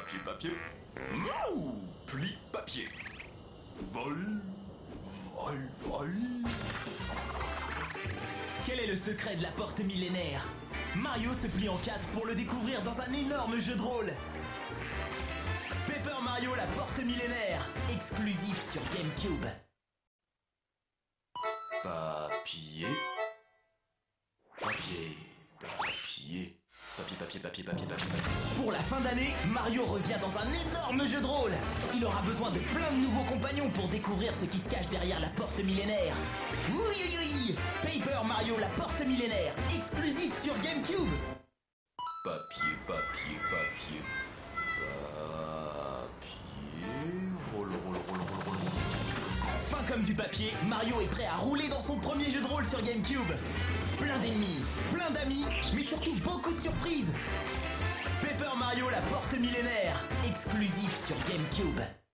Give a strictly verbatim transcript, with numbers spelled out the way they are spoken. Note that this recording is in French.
papier, papier. Mouh, pli, papier. Vol, vol, vol. Quel est le secret de la porte millénaire? Mario se plie en quatre pour le découvrir dans un énorme jeu de rôle. Paper Mario, la porte millénaire, exclusif sur GameCube. Papier. Papier. Papier. Papier, papier, papier, papier, papier, papier. Pour la fin d'année, Mario revient dans un énorme jeu de rôle. Il aura besoin de plein de nouveaux compagnons pour découvrir ce qui se cache derrière la porte millénaire. Oui, oui, oui. Paper Mario, la porte millénaire, exclusif sur GameCube. Papier, papier, papier. Papier. Roule, roule, roule, roule, roule. Fin comme du papier, Mario est prêt à rouler dans son premier jeu de rôle sur GameCube. Plein d'ennemis, plein d'amis, mais surtout beaucoup de surprises. Paper Mario, la porte millénaire, exclusif sur GameCube.